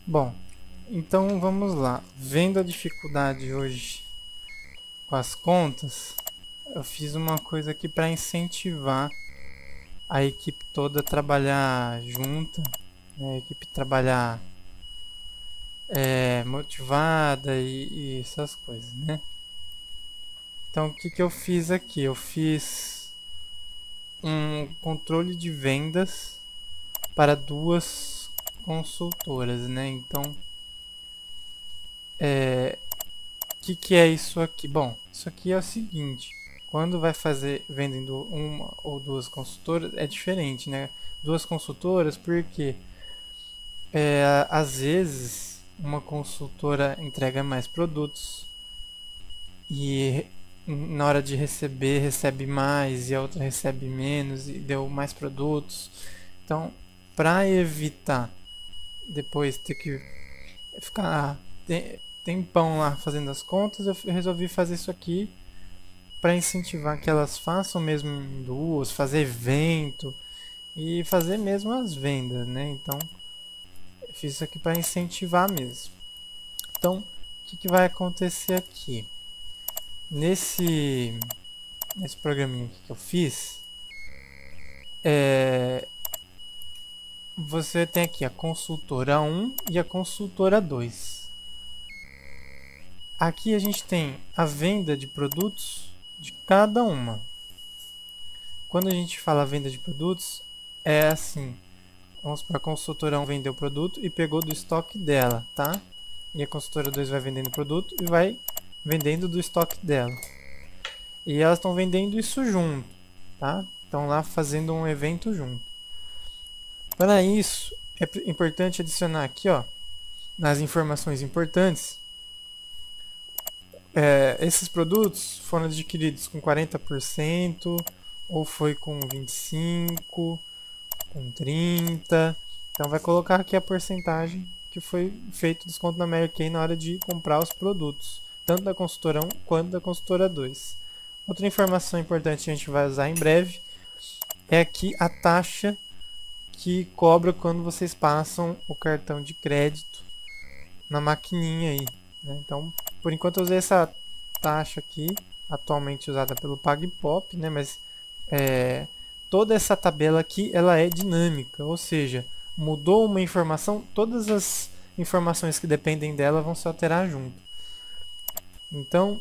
Bom, então vamos lá. Vendo a dificuldade hoje com as contas, eu fiz uma coisa aqui para incentivar a equipe toda a trabalhar junta, né? A equipe trabalhar motivada e essas coisas, né? Então o que, que eu fiz aqui? Eu fiz um controle de vendas para duas consultoras, né? Então, que é isso aqui? Bom, isso aqui é o seguinte: quando vai fazer vendendo uma ou duas consultoras, é diferente, né? Duas consultoras, porque às vezes uma consultora entrega mais produtos e na hora de receber recebe mais e a outra recebe menos e deu mais produtos. Então, para evitar depois ter que ficar tempão lá fazendo as contas, eu resolvi fazer isso aqui para incentivar que elas façam mesmo em duas, fazer evento e fazer mesmo as vendas, né? Então, eu fiz isso aqui para incentivar mesmo. Então, o que, que vai acontecer aqui? Nesse, nesse programinha aqui que eu fiz, é, você tem aqui a consultora 1 e a consultora 2. Aqui a gente tem a venda de produtos de cada uma. Quando a gente fala venda de produtos, é assim: vamos para a consultora 1 vendeu o produto e pegou do estoque dela, tá? E a consultora 2 vai vendendo o produto e vai vendendo do estoque dela. E elas estão vendendo isso junto, tá? Estão lá fazendo um evento junto. Para isso, é importante adicionar aqui, ó, nas informações importantes, esses produtos foram adquiridos com 40% ou foi com 25%, com 30%. Então vai colocar aqui a porcentagem que foi feito desconto na Mary Kay na hora de comprar os produtos, tanto da consultora 1 quanto da consultora 2. Outra informação importante que a gente vai usar em breve é aqui a taxa que cobra quando vocês passam o cartão de crédito na maquininha aí, né? Então, por enquanto eu usei essa taxa aqui, atualmente usada pelo PagPop, né? Mas toda essa tabela aqui ela é dinâmica, ou seja, mudou uma informação, todas as informações que dependem dela vão se alterar junto. Então,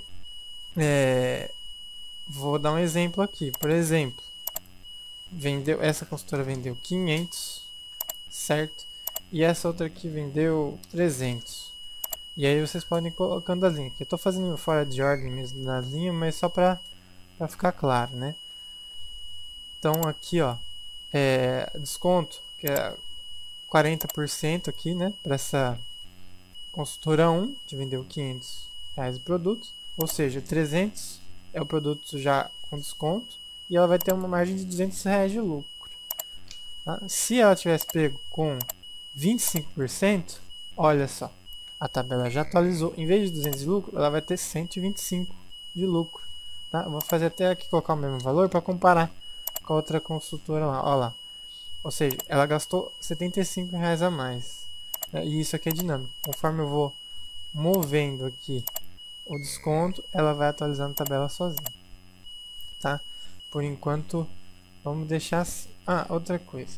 vou dar um exemplo aqui. Por exemplo, essa consultora vendeu 500, certo? E essa outra aqui vendeu 300. E aí vocês podem ir colocando as linhas. Aqui eu estou fazendo fora de ordem mesmo nas linhas, mas só para ficar claro, né? Então aqui, ó, desconto, que é 40% aqui, né? Para essa consultora 1, que vendeu 500 reais de produtos. Ou seja, 300 é o produto já com desconto. E ela vai ter uma margem de 200 reais de lucro. Tá? Se ela tivesse pego com 25%, olha só, a tabela já atualizou. Em vez de 200 de lucro, ela vai ter 125 de lucro. Tá? Eu vou fazer até aqui colocar o mesmo valor para comparar com a outra consultora lá. Olha lá. Ou seja, ela gastou 75 reais a mais. E isso aqui é dinâmico. Conforme eu vou movendo aqui o desconto, ela vai atualizando a tabela sozinha. Tá? Por enquanto, vamos deixar assim. Ah, outra coisa.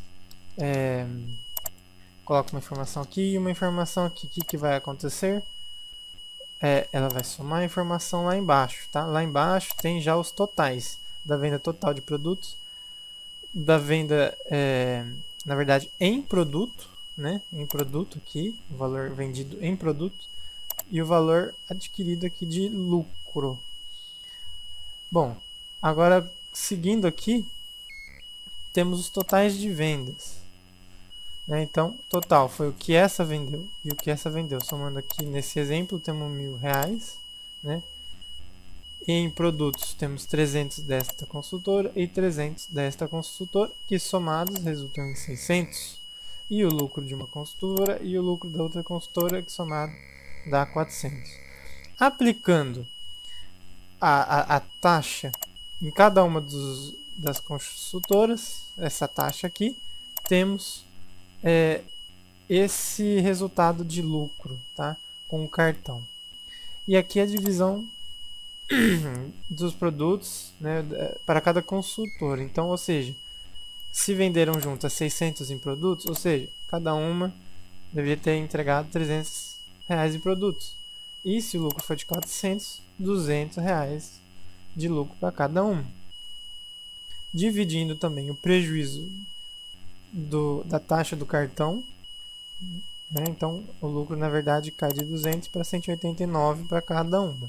Coloco uma informação aqui e uma informação aqui. O que vai acontecer? Ela vai somar a informação lá embaixo, tá? Lá embaixo tem já os totais da venda total de produtos, da venda, na verdade, em produto, né? Em produto aqui, o valor vendido em produto e o valor adquirido aqui de lucro. Bom, agora seguindo aqui, temos os totais de vendas. Né? Então, total foi o que essa vendeu e o que essa vendeu. Somando aqui nesse exemplo, temos R$ 1.000. Né? E em produtos, temos 300 desta consultora e 300 desta consultora, que somados resultam em 600. E o lucro de uma consultora e o lucro da outra consultora, que somado dá 400. Aplicando a taxa em cada uma das consultoras, essa taxa aqui, temos esse resultado de lucro, tá? Com o cartão. E aqui a divisão dos produtos, né, para cada consultor. Então, ou seja, se venderam juntas 600 em produtos, ou seja, cada uma deveria ter entregado R$ 300 em produtos. E se o lucro for de 400, R$ 200 de lucro para cada uma. Dividindo também o prejuízo da taxa do cartão, né? Então o lucro na verdade cai de 200 para 189 para cada uma.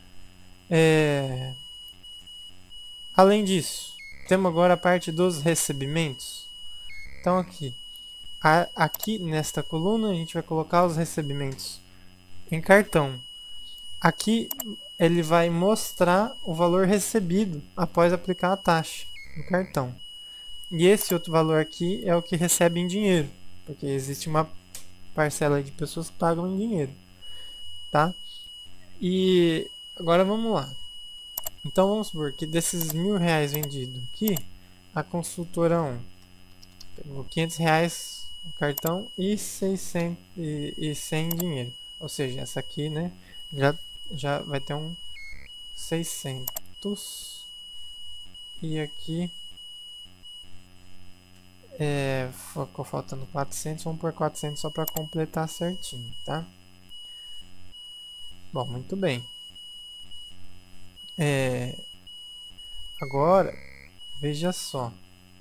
Além disso, temos agora a parte dos recebimentos. Então aqui nesta coluna a gente vai colocar os recebimentos em cartão. Aqui ele vai mostrar o valor recebido após aplicar a taxa no cartão. E esse outro valor aqui é o que recebe em dinheiro, porque existe uma parcela de pessoas que pagam em dinheiro, tá? E agora vamos lá. Então vamos supor que desses R$ 1.000 vendidos aqui, a consultora 1 pegou R$ 500 no cartão e 600 e 100 em dinheiro. Ou seja, essa aqui, né, já vai ter um 600 e aqui ficou faltando 400, vamos por 400 só para completar certinho, tá? Bom, muito bem. Agora, veja só.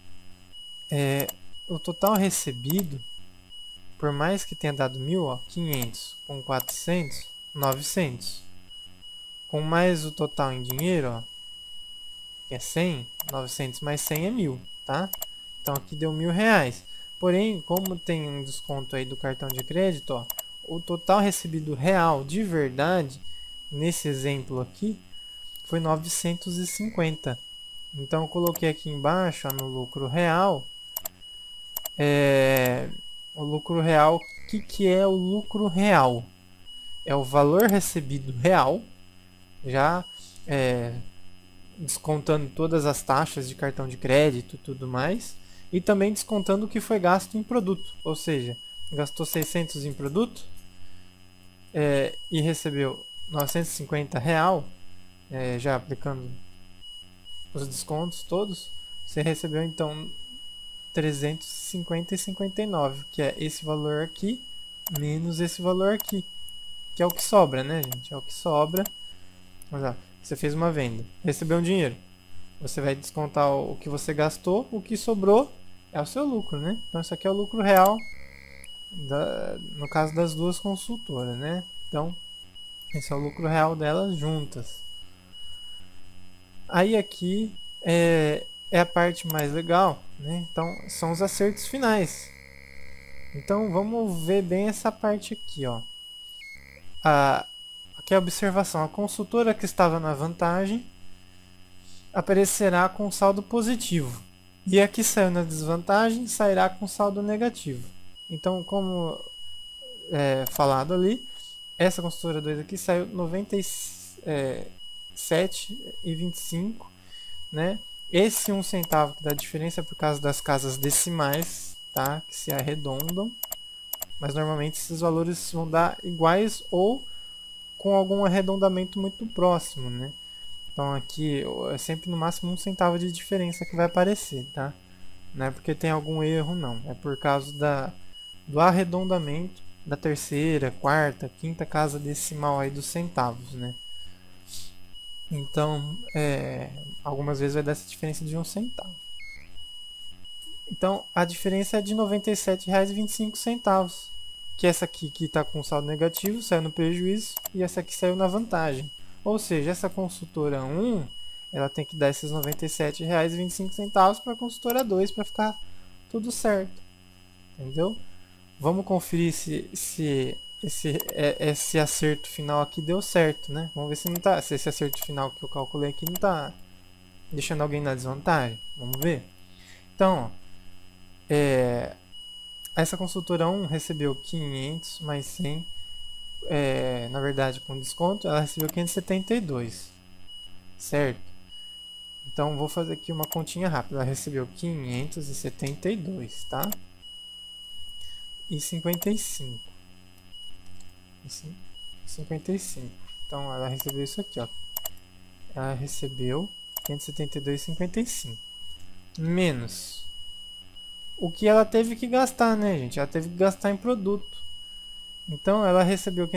O total recebido, por mais que tenha dado 1.000, ó, 500 com 400, 900. Com mais o total em dinheiro, ó, que é 100, 900 mais 100 é 1.000, tá? Então aqui deu R$ 1.000. Porém, como tem um desconto aí do cartão de crédito, ó, o total recebido real de verdade, nesse exemplo aqui, foi 950. Então eu coloquei aqui embaixo, ó, no lucro real, o lucro real, o que é o lucro real? É o valor recebido real, já descontando todas as taxas de cartão de crédito e tudo mais, e também descontando o que foi gasto em produto, ou seja, gastou 600 em produto e recebeu R$ 950, já aplicando os descontos todos, você recebeu então 350 e 59, que é esse valor aqui menos esse valor aqui, que é o que sobra, né, gente? É o que sobra. Mas, ó, você fez uma venda, recebeu um dinheiro, você vai descontar o que você gastou, o que sobrou é o seu lucro, né? Então isso aqui é o lucro real no caso das duas consultoras, né? Então esse é o lucro real delas juntas. Aí aqui é a parte mais legal, né? Então são os acertos finais. Então vamos ver bem essa parte aqui, ó. Aqui é a observação: a consultora que estava na vantagem aparecerá com saldo positivo, e a que saiu na desvantagem sairá com saldo negativo. Então, como falado ali, essa consultora 2 aqui saiu 97,25, né? Esse 1 centavo que dá diferença é por causa das casas decimais, tá? Que se arredondam, mas normalmente esses valores vão dar iguais ou com algum arredondamento muito próximo, né? Então aqui é sempre no máximo 1 centavo de diferença que vai aparecer, tá? Não é porque tem algum erro, não. É por causa do arredondamento da terceira, quarta, quinta casa decimal aí dos centavos, né? Então, algumas vezes vai dar essa diferença de 1 centavo. Então, a diferença é de R$ 97,25, que essa aqui que está com saldo negativo saiu no prejuízo e essa aqui saiu na vantagem. Ou seja, essa consultora 1, ela tem que dar esses R$ 97,25 para a consultora 2 para ficar tudo certo. Entendeu? Vamos conferir se esse acerto final aqui deu certo, né? Vamos ver se esse acerto final que eu calculei aqui não está deixando alguém na desvantagem. Vamos ver. Então, essa consultora 1 recebeu 500 mais 100, na verdade com desconto ela recebeu 572, certo? Então vou fazer aqui uma continha rápida. Ela recebeu 572, tá? e 55. 55. Então ela recebeu isso aqui, ó. Ela recebeu 572,55 menos o que ela teve que gastar, né, gente? Ela teve que gastar em produto. Então ela recebeu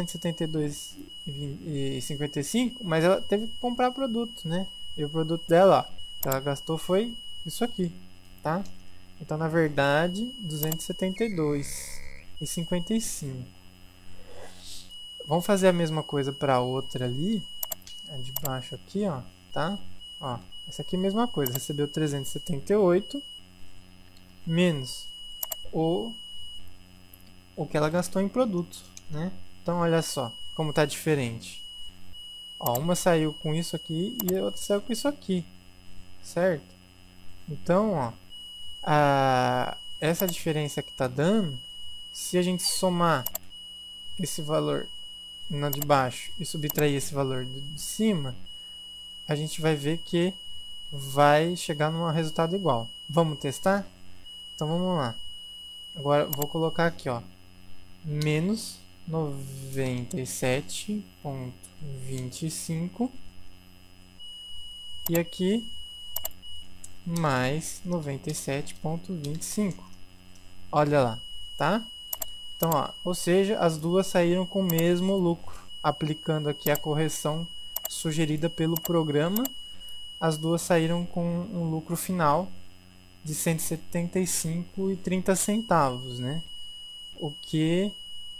572,55, mas ela teve que comprar produto, né? E o produto dela, ó, que ela gastou foi isso aqui, tá? Então na verdade, 272,55. Vamos fazer a mesma coisa para a outra ali, a de baixo aqui, ó, tá? Ó, essa aqui é a mesma coisa, recebeu 378 menos o que ela gastou em produto, né? Então olha só como tá diferente. Ó, uma saiu com isso aqui e a outra saiu com isso aqui, certo? Então, ó, essa diferença que tá dando, se a gente somar esse valor na de baixo e subtrair esse valor de cima, a gente vai ver que vai chegar num resultado igual. Vamos testar? Então vamos lá. Agora vou colocar aqui, ó, menos 97,25 e aqui mais 97,25. Olha lá, tá? Então, ó, ou seja, as duas saíram com o mesmo lucro. Aplicando aqui a correção sugerida pelo programa, as duas saíram com um lucro final de 175,30 centavos, né? O que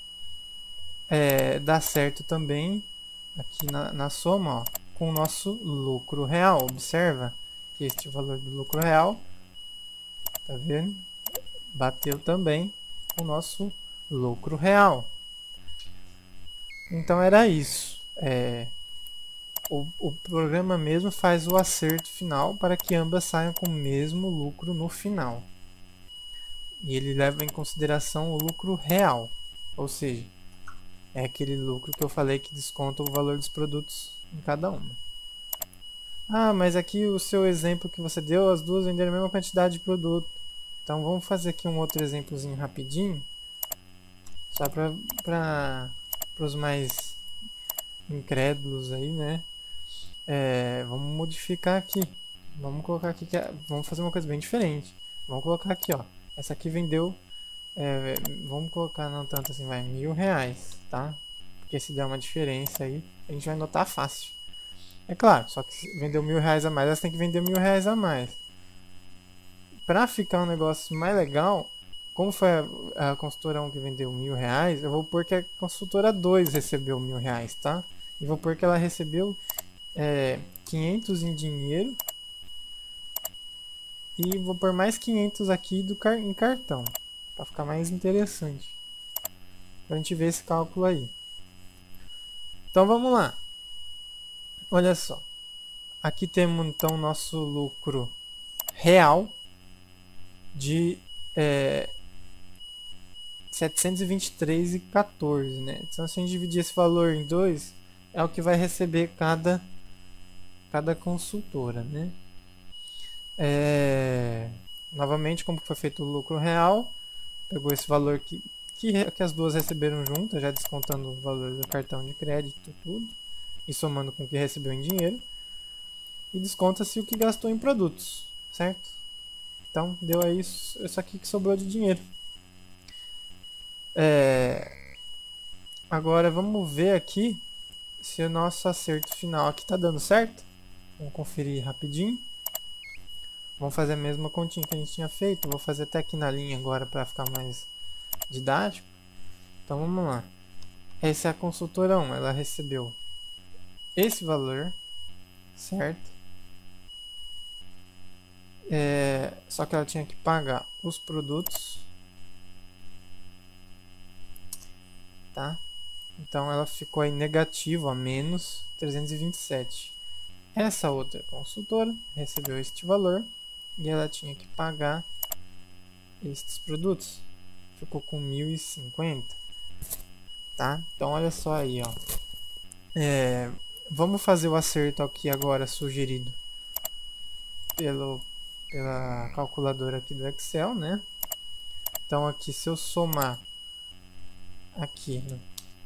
dá certo também aqui na soma, ó, com o nosso lucro real. Observa que este valor do lucro real, tá vendo? Bateu também com o nosso lucro real. Então era isso. O programa mesmo faz o acerto final para que ambas saiam com o mesmo lucro no final. E ele leva em consideração o lucro real, ou seja, é aquele lucro que eu falei que desconta o valor dos produtos em cada uma. Ah, mas aqui o seu exemplo que você deu, as duas venderam a mesma quantidade de produto. Então vamos fazer aqui um outro exemplozinho rapidinho, só para os mais incrédulos aí, né? Vamos modificar aqui. Vamos colocar aqui vamos fazer uma coisa bem diferente. Vamos colocar aqui, ó. Essa aqui vendeu, vamos colocar não tanto assim, vai R$1.000, tá? Porque se der uma diferença aí, a gente vai notar fácil. É claro, só que se vendeu R$1.000 a mais, elas têm que vender R$1.000 a mais. Para ficar um negócio mais legal, como foi a consultora 1 que vendeu R$1.000, eu vou pôr que a consultora 2 recebeu R$1.000, tá? E vou pôr que ela recebeu 500 em dinheiro e vou pôr mais 500 aqui em cartão, para ficar mais interessante, para a gente ver esse cálculo aí. Então vamos lá, olha só, aqui temos então nosso lucro real de 723,14, né? Então se a gente dividir esse valor em 2, é o que vai receber cada consultora, né? Novamente, como foi feito o lucro real, pegou esse valor que as duas receberam juntas, já descontando o valor do cartão de crédito, tudo, e somando com o que recebeu em dinheiro, e desconta-se o que gastou em produtos, certo? Então, deu aí isso aqui que sobrou de dinheiro. Agora, vamos ver aqui se o nosso acerto final aqui está dando certo. Vamos conferir rapidinho. Vamos fazer a mesma continha que a gente tinha feito. Vou fazer até aqui na linha agora para ficar mais didático. Então vamos lá. Essa é a consultora 1. Ela recebeu esse valor, certo? Só que ela tinha que pagar os produtos, tá? Então ela ficou aí negativo, a menos 327. Essa outra consultora recebeu este valor e ela tinha que pagar estes produtos. Ficou com 1.050, tá? Então olha só aí, ó. Vamos fazer o acerto aqui agora sugerido pela calculadora aqui do Excel, né? Então aqui, se eu somar aqui no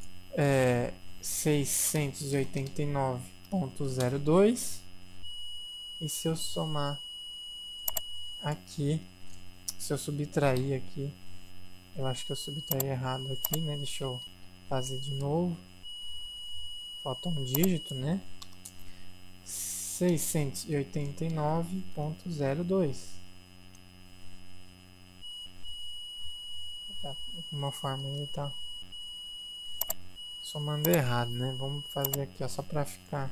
689,02 e se eu somar aqui, se eu subtrair aqui, eu acho que eu subtraí errado aqui, né? Deixa eu fazer de novo. Falta um dígito, né? 689,02. De alguma forma ele tá somando errado, né? Vamos fazer aqui, ó, só para ficar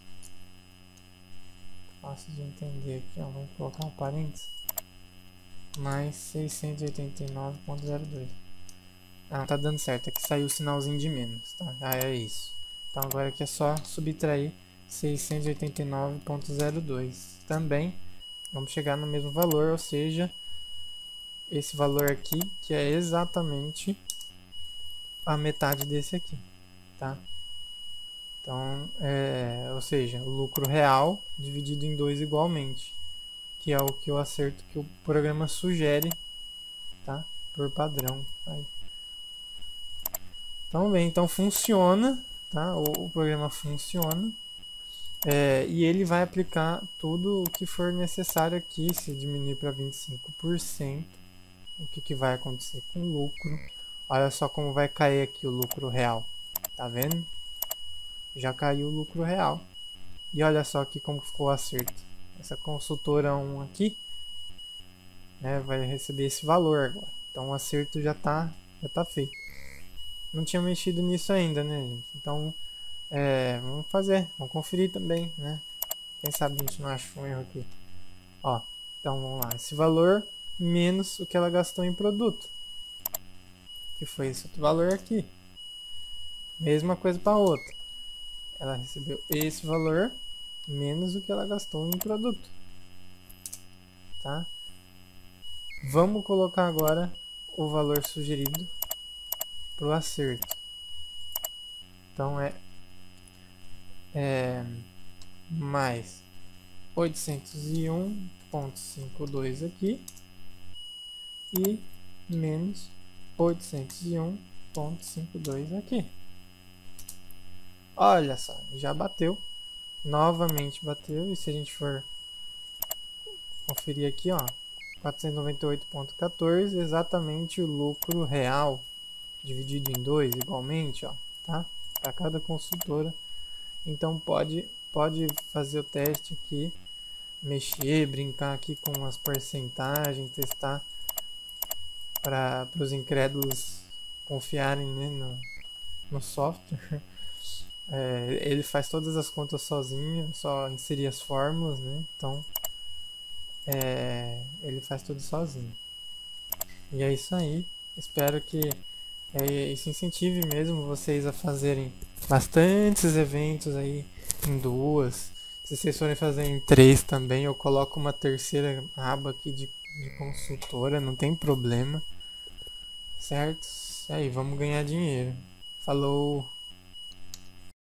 fácil de entender aqui, ó. Vamos colocar um parênteses. Mais 689,02. Ah, tá dando certo. Aqui saiu o sinalzinho de menos, tá? Ah, é isso. Então agora aqui é só subtrair 689,02. Também vamos chegar no mesmo valor, ou seja, esse valor aqui, que é exatamente a metade desse aqui, tá? Então, ou seja, o lucro real dividido em 2 igualmente, que é o que o acerto que o programa sugere, tá? Por padrão. Aí. Então, bem, então funciona, tá? O programa funciona. E ele vai aplicar tudo o que for necessário aqui. Se diminuir para 25%, o que vai acontecer com o lucro? Olha só como vai cair aqui o lucro real. Tá vendo? Já caiu o lucro real. E olha só aqui como ficou o acerto. Essa consultora 1 aqui, né, vai receber esse valor agora. Então o acerto já tá feito. Não tinha mexido nisso ainda, né, gente? Então, vamos fazer, vamos conferir também, né? Quem sabe a gente não acha um erro aqui. Ó, então vamos lá. Esse valor menos o que ela gastou em produto, que foi esse outro valor aqui. Mesma coisa para outra. Ela recebeu esse valor menos o que ela gastou em produto, tá? Vamos colocar agora o valor sugerido para o acerto. Então é mais 801,52 aqui e menos 801,52 aqui. Olha só, já bateu, novamente bateu, e se a gente for conferir aqui, ó, 498,14, exatamente o lucro real dividido em 2 igualmente, ó, tá? Para cada consultora. Então pode fazer o teste aqui, mexer, brincar aqui com as porcentagens, testar para os incrédulos confiarem, né, no software. Ele faz todas as contas sozinho, só inserir as fórmulas, né? Então ele faz tudo sozinho. E é isso aí. Espero que isso incentive mesmo vocês a fazerem bastantes eventos aí em 2. Se vocês forem fazer em 3 também, eu coloco uma terceira aba aqui de consultora, não tem problema. Certo? E aí, vamos ganhar dinheiro. Falou!